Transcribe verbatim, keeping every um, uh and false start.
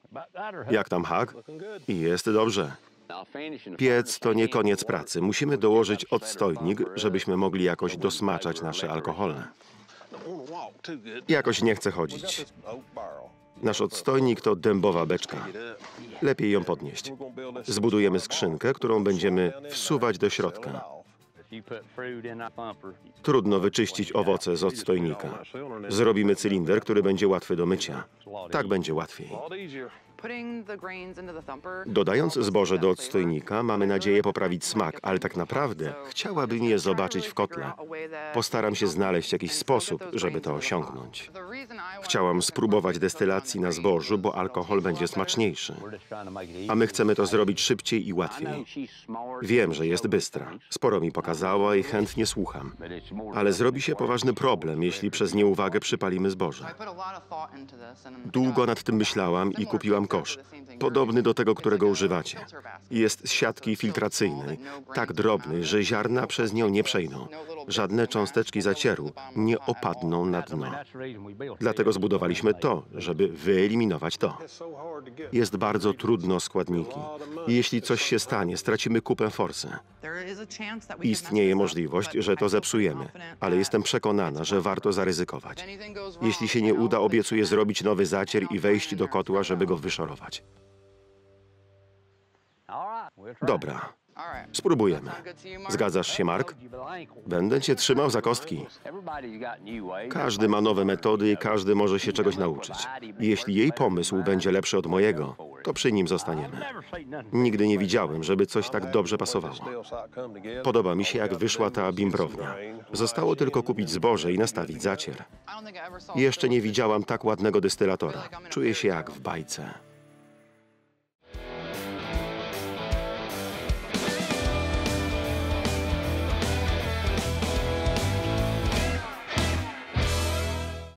Jak tam hak? Jest dobrze. Piec to nie koniec pracy. Musimy dołożyć odstojnik, żebyśmy mogli jakoś dosmaczać nasze alkohole. Jakoś nie chcę chodzić. Nasz odstojnik to dębowa beczka. Lepiej ją podnieść. Zbudujemy skrzynkę, którą będziemy wsuwać do środka. Trudno wyczyścić owoce z odstojnika. Zrobimy cylinder, który będzie łatwy do mycia. Tak będzie łatwiej. Dodając zboże do odstojnika, mamy nadzieję poprawić smak, ale tak naprawdę chciałabym je zobaczyć w kotle. Postaram się znaleźć jakiś sposób, żeby to osiągnąć. Chciałam spróbować destylacji na zbożu, bo alkohol będzie smaczniejszy. A my chcemy to zrobić szybciej i łatwiej. Wiem, że jest bystra. Sporo mi pokazała i chętnie słucham. Ale zrobi się poważny problem, jeśli przez nieuwagę przypalimy zboże. Długo nad tym myślałam i kupiłam kosz, podobny do tego, którego używacie. Jest z siatki filtracyjnej, tak drobny, że ziarna przez nią nie przejdą. Żadne cząsteczki zacieru nie opadną na dno. Dlatego zbudowaliśmy to, żeby wyeliminować to. Jest bardzo trudno o składniki. I jeśli coś się stanie, stracimy kupę forsy. Istnieje możliwość, że to zepsujemy, ale jestem przekonana, że warto zaryzykować. Jeśli się nie uda, obiecuję zrobić nowy zacier i wejść do kotła, żeby go wyszorować. Dobra. Spróbujemy. Zgadzasz się, Mark? Będę cię trzymał za kostki. Każdy ma nowe metody i każdy może się czegoś nauczyć. I jeśli jej pomysł będzie lepszy od mojego, to przy nim zostaniemy. Nigdy nie widziałem, żeby coś tak dobrze pasowało. Podoba mi się, jak wyszła ta bimbrownia. Zostało tylko kupić zboże i nastawić zacier. Jeszcze nie widziałam tak ładnego destylatora. Czuję się jak w bajce.